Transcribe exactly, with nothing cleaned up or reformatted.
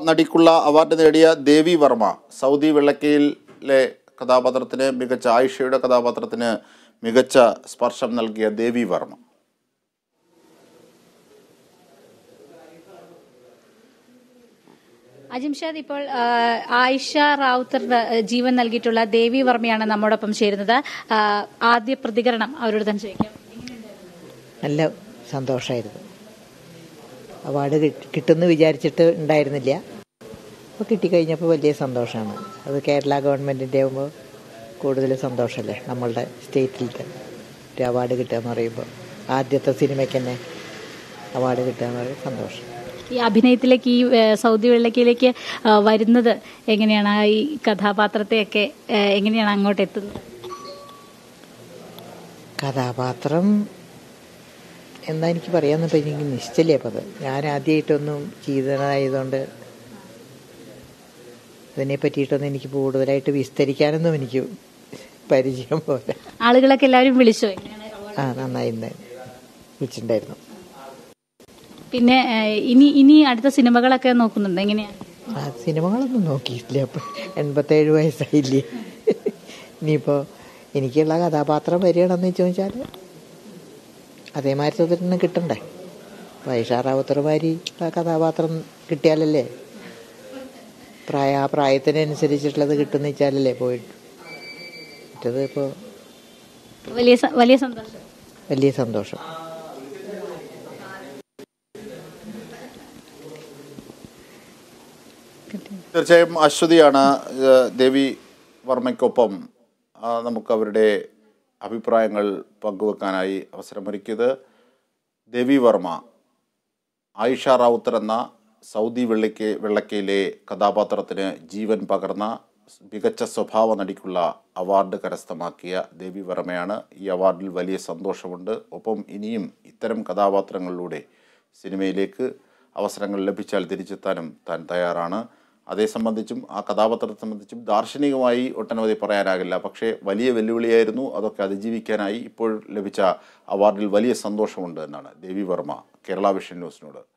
നടിക്കുള്ള award നേടിയ ദേവി Varma. Saudi വെള്ളക്കയിലെ കഥാപാത്രത്തിന് മികച്ച ആയിഷയുടെ കഥാപാത്രത്തിന് മികച്ച സ്പർശം നൽകിയ ദേവി വർമ്മ. അജിംഷാദ്, ഇപ്പോൾ ആയിഷ റാവുത്തറിന് ജീവൻ നൽകിയിട്ടുള്ള ദേവി വർമ്മയാണ് നമ്മോടൊപ്പം ചേരുന്നത്. ആദ്യ പ്രതികരണം അവരോട് തന്നെ ചോദിക്കാം. നല്ല സന്തോഷമായിരുന്നു. അവാർഡ് കിട്ടുമെന്ന് വിചാരിച്ചിട്ട് ഉണ്ടായിരുന്നില്ല. അപ്പോൾ കിട്ടിക്കഴിഞ്ഞപ്പോൾ വലിയ സന്തോഷമാണ്. അത് കേരള ഗവൺമെൻറ്റിൻ്റെ ആകുമ്പോൾ കൂടുതൽ സന്തോഷമല്ലേ. നമ്മളുടെ സ്റ്റേറ്റിലത്തെ ഒരു അവാർഡ് കിട്ടുക എന്ന് പറയുമ്പോൾ ആദ്യത്തെ സിനിമയ്ക്ക് തന്നെ അവാർഡ് കിട്ടുക എന്ന് പറയുമ്പോൾ സന്തോഷം. ഈ അഭിനയത്തിലേക്ക്, ഈ സൗദി വെള്ളക്കയിലേക്ക് വരുന്നത് എങ്ങനെയാണ്? ഈ കഥാപാത്രത്തെയൊക്കെ എങ്ങനെയാണ് അങ്ങോട്ട് എത്തുന്നത്? കഥാപാത്രം എന്താ എനിക്ക് പറയാമെന്നിപ്പോൾ എനിക്ക് നിശ്ചയില്ലേ. അപ്പം അത് ഞാൻ ആദ്യമായിട്ടൊന്നും ചെയ്തതായതുകൊണ്ട് അതിനെ പറ്റിയിട്ടൊന്നും എനിക്ക് കൂടുതലായിട്ട് വിസ്തരിക്കാനൊന്നും എനിക്ക് പരിചയം പോലെ. ആളുകളൊക്കെ എല്ലാവരും വിളിച്ചോ? ആ, നന്നായി വിളിച്ചിട്ടുണ്ടായിരുന്നു. പിന്നെ ഇനി ഇനി അടുത്ത സിനിമകളൊക്കെ നോക്കുന്നുണ്ട്? എങ്ങനെയാണ്? ആ, സിനിമകളൊന്നും നോക്കിയിട്ടില്ല. അപ്പം എൺപത്തേഴ് വയസ്സായില്ലേ. ഇനിയിപ്പോൾ എനിക്കുള്ള കഥാപാത്രം വരികയാണെന്ന് ചോദിച്ചാൽ അതേമാതിരി തന്നെ കിട്ടണ്ടേ. ആയിഷ റാവുത്തർമാരി കഥാപാത്രം കിട്ടിയാലല്ലേ പ്രായ ആ പ്രായത്തിനനുസരിച്ചിട്ടുള്ളത് കിട്ടുന്ന വെച്ചാലല്ലേ പോയിട്ട് മറ്റത് ഇപ്പോൾ വലിയ വലിയ സന്തോഷം വലിയ സന്തോഷം. തീർച്ചയായും അശ്വതിയാണ് ദേവി വർമ്മയ്ക്കൊപ്പം നമുക്ക് അവരുടെ അഭിപ്രായങ്ങൾ പങ്കുവെക്കാനായി അവസരമൊരുക്കിയത്. ദേവി വർമ്മ ആയിഷ റാവുത്തർ എന്ന സൗദി വെള്ളക്ക വെള്ളക്കയിലെ കഥാപാത്രത്തിന് ജീവൻ പകർന്ന മികച്ച സ്വഭാവ നടിക്കുള്ള അവാർഡ് കരസ്ഥമാക്കിയ ദേവി വർമ്മയാണ്. ഈ അവാർഡിൽ വലിയ സന്തോഷമുണ്ട്. ഒപ്പം ഇനിയും ഇത്തരം കഥാപാത്രങ്ങളിലൂടെ സിനിമയിലേക്ക് അവസരങ്ങൾ ലഭിച്ചാൽ തിരിച്ചെത്താനും താൻ തയ്യാറാണ്. അതേ സംബന്ധിച്ചും ആ കഥാപാത്രത്തെ സംബന്ധിച്ചും ദാർശനികമായി ഒട്ടനവധി പറയാനാകില്ല. പക്ഷേ വലിയ വെല്ലുവിളിയായിരുന്നു. അതൊക്കെ അതിജീവിക്കാനായി ഇപ്പോൾ ലഭിച്ച അവാർഡിൽ വലിയ സന്തോഷമുണ്ട് എന്നാണ് ദേവി വർമ്മ കേരള വിഷൻ ന്യൂസിനോട്